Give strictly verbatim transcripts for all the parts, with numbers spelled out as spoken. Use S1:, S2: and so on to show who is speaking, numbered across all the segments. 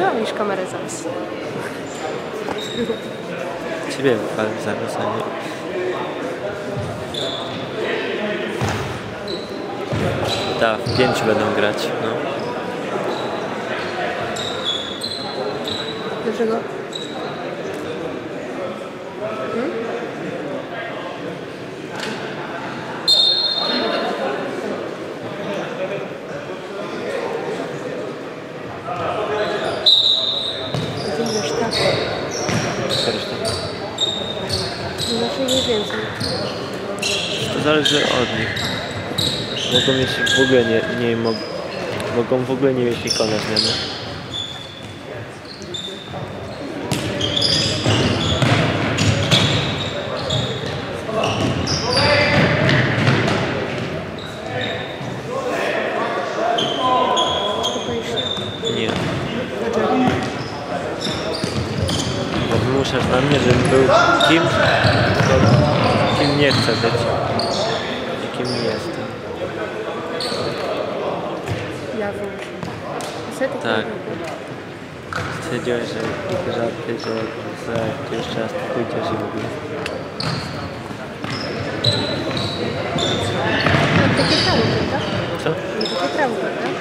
S1: Wypalisz kamerę zaraz.
S2: Ciebie wypalę zaraz, a nie. Tak, w pięciu będą grać, no.
S1: Dlaczego? Hmm? Gdzie reszta?
S2: Co reszta?
S1: Znaczy nie więcej.
S2: To zależy od nich. Mogą mieć w ogóle nie, nie mog, mogą w ogóle nie mieć nikogo na zmianę. Nie.
S1: Dlaczego?
S2: Bo wymuszasz na mnie, żebym był kim, kim nie chcę być i kim nie jestem.
S1: Ja wymuszę. Setek
S2: Tak. Stwierdziłeś, że takie żarty, że za jeszcze raz tu pójdziesz i w ogóle.
S1: Mam takie prawo, prawda?
S2: Co?
S1: Mam takie prawo, prawda?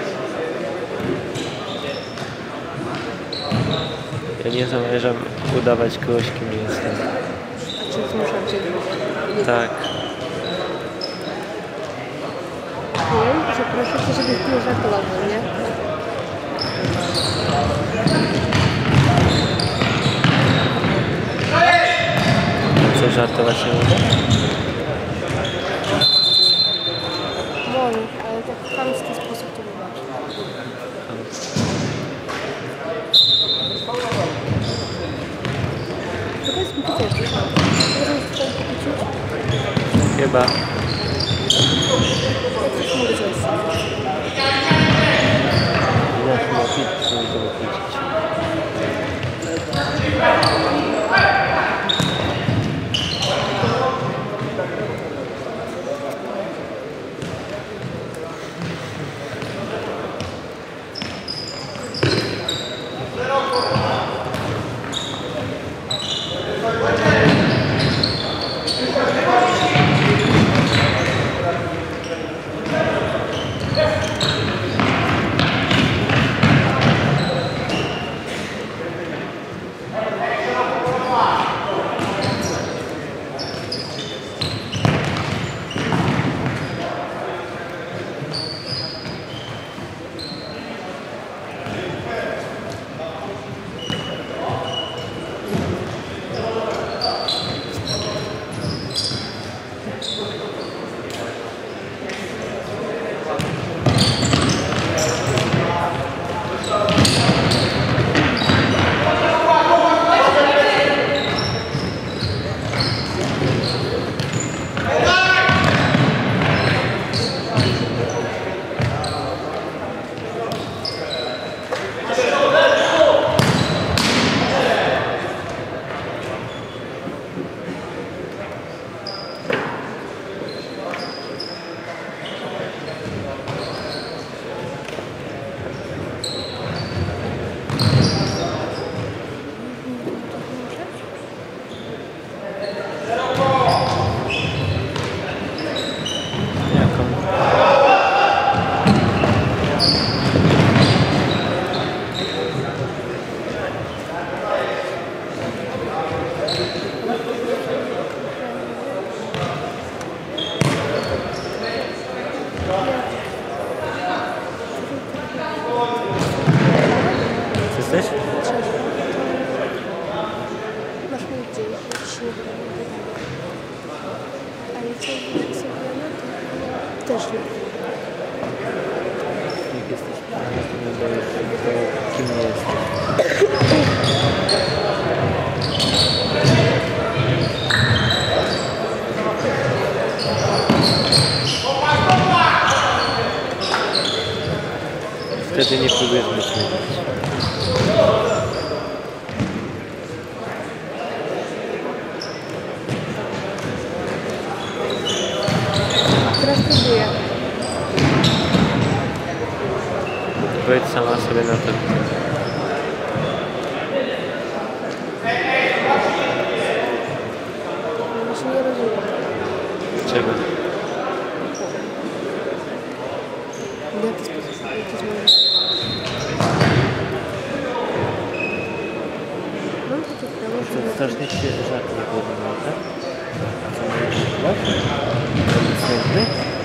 S2: Ja nie zamierzam udawać kogoś, kim nie jestem.
S1: A czy zmuszam cię? Nie.
S2: Tak.
S1: Wiem, że proszę cię, żebyś nie żartował, nie?
S2: Co, żartować się może?
S1: Może, ale tak w chamski sposób to wybacz. To powiedz mi, gdzie jesteś? Możesz tutaj kupić?
S2: Chyba.
S1: Ja coś mogę zjeść.
S2: Ja chyba pizzę nie będę pić. Jesteś?
S1: Masz mi gdzie, jak ci nie było. Ale co, jak sobie na to? Też nie.
S2: Jak jesteś następnym to kim nie jesteś? Wtedy nie próbujesz myśleć.
S1: Teraz próbuję.
S2: Odpowiedz sama sobie na to. Czego?
S1: W jaki sposób? Jaki zmiany? Mam takie prawo,
S2: To
S1: że...
S2: strażnik się żadnie podobał, tak? A co mówisz? Następny?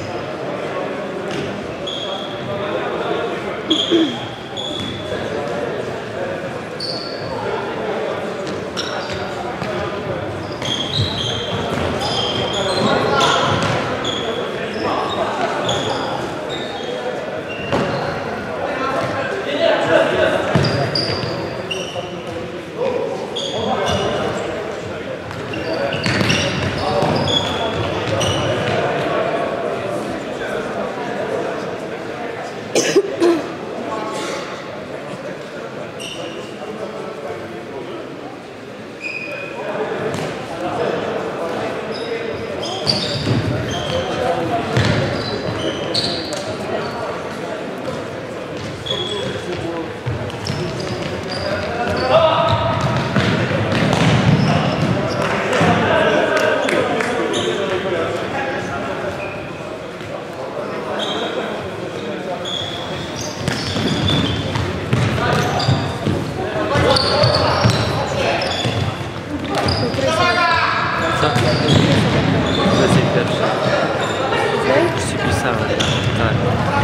S2: Co? Wersji pierwsza. Już ci pisałem, tak.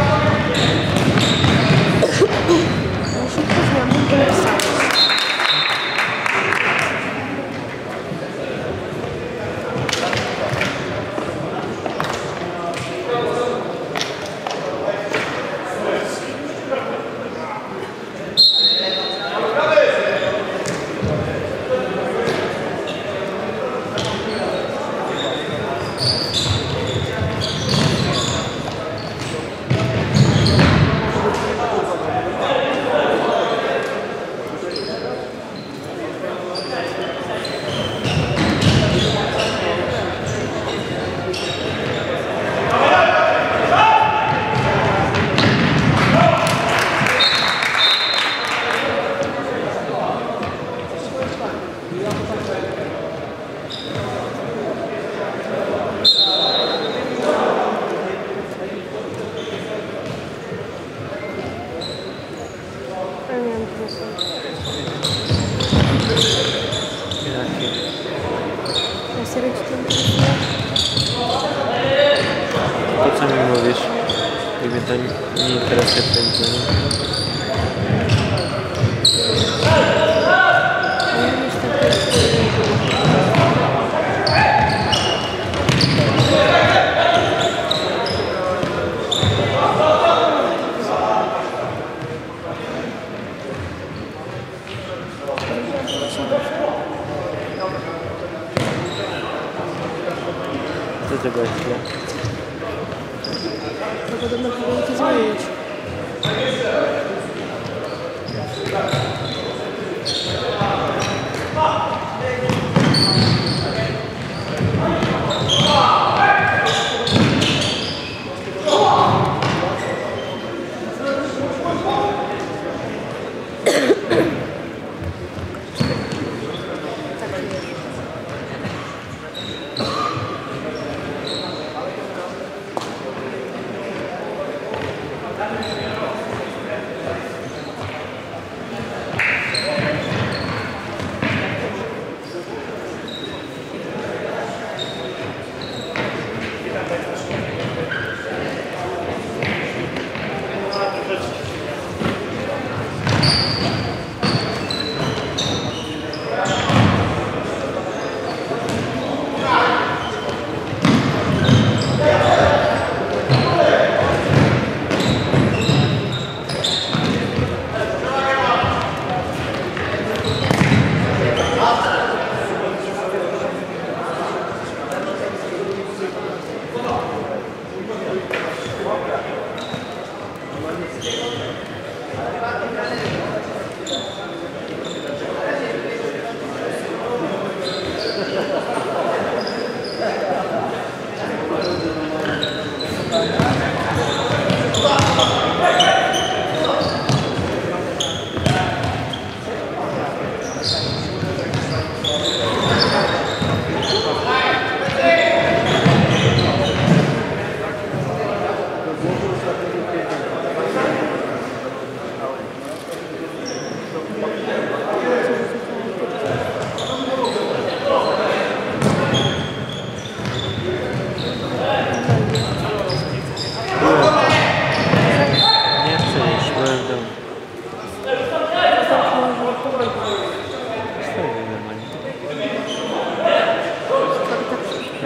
S1: Ja się poznam, nie napisałeś. Ja nie wiem, pomysłu.
S2: Jakie?
S1: Ja serio ci to interesuje?
S2: To co mi mówisz? I mnie to nie, nie interesuje w tym dzieje.
S1: Ja nie wiem, że tak
S2: Co tego jest źle?
S1: to podobno powinien to zmienić.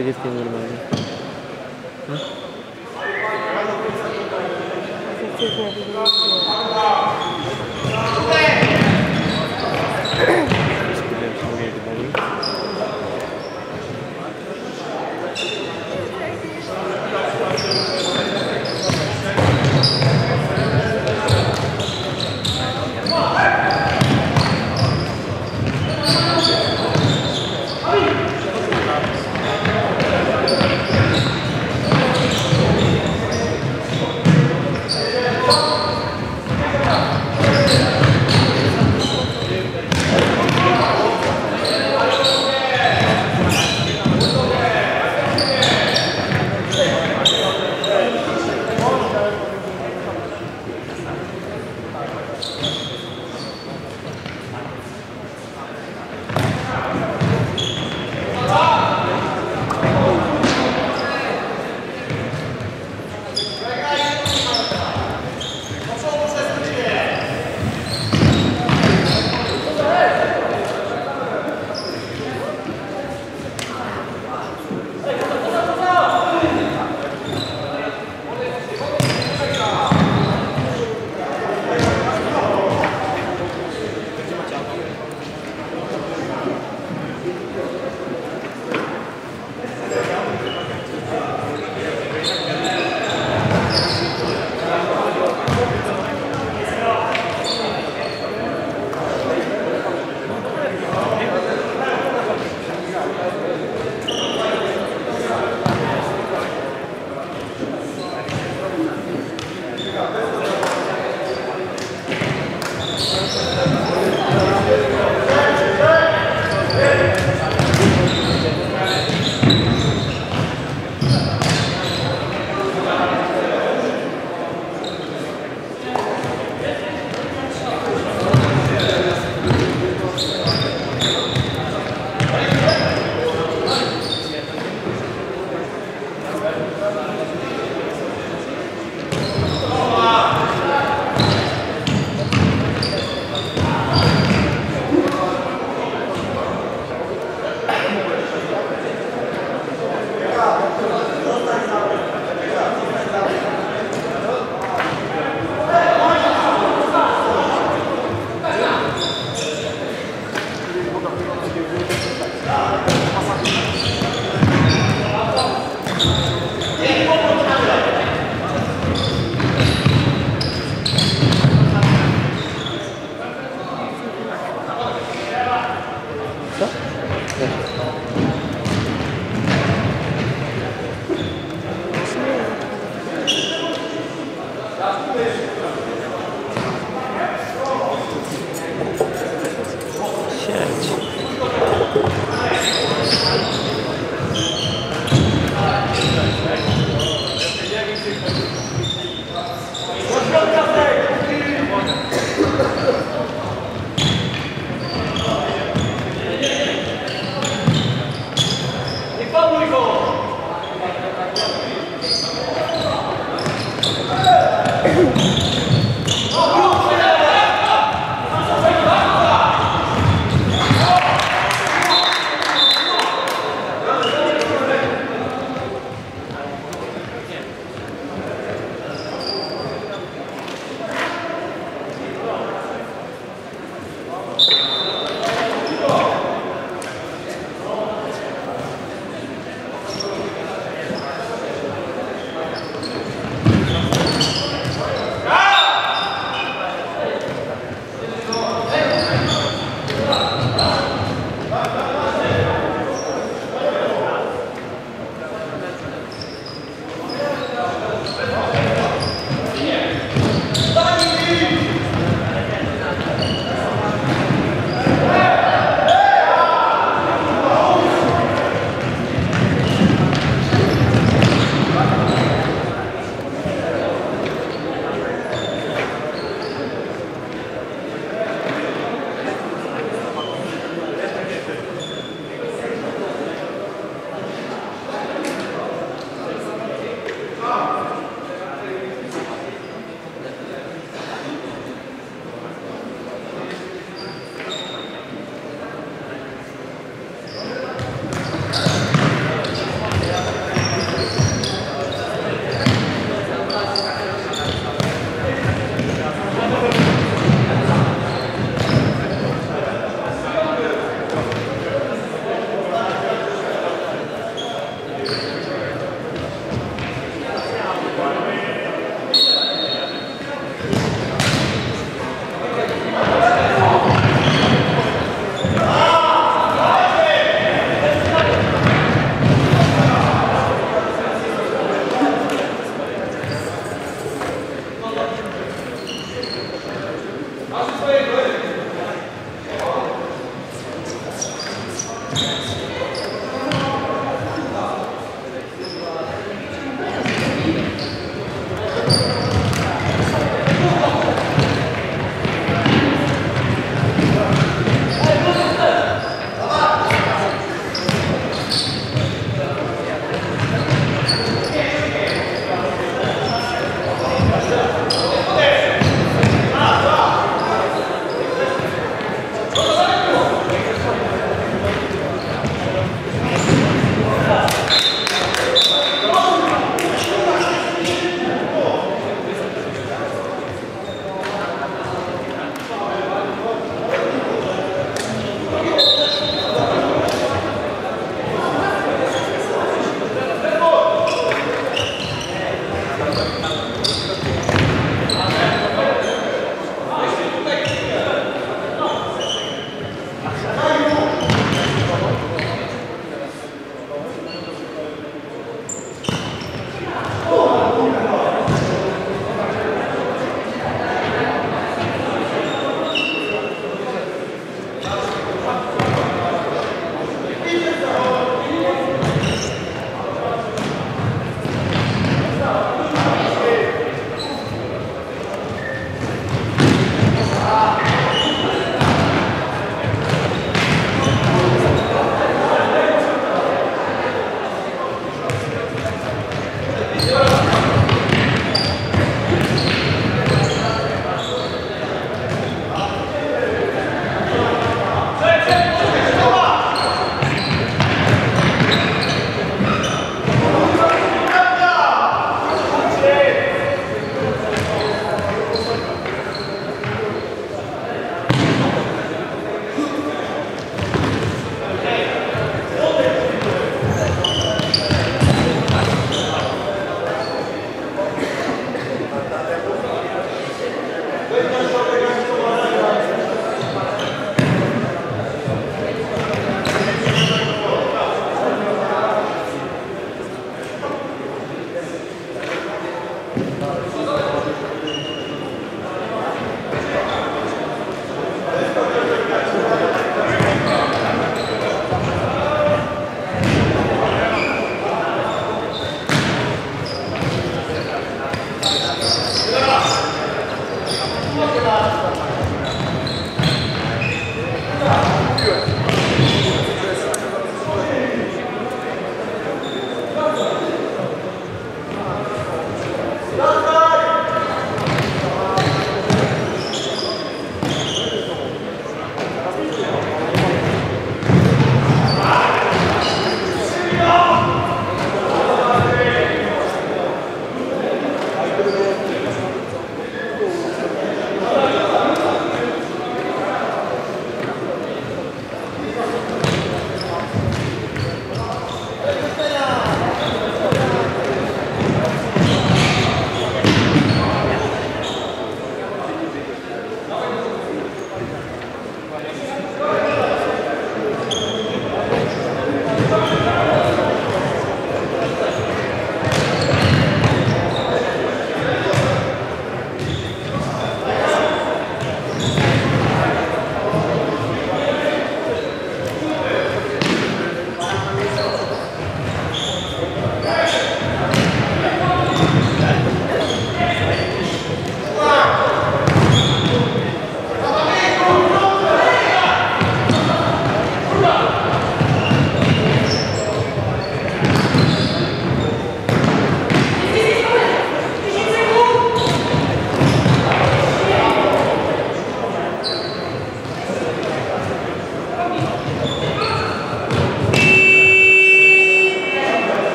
S2: tak jest nienormalnie. Hmm?
S1: Efektywnie wygląda.
S2: Skupiam się na mojej wydaniu.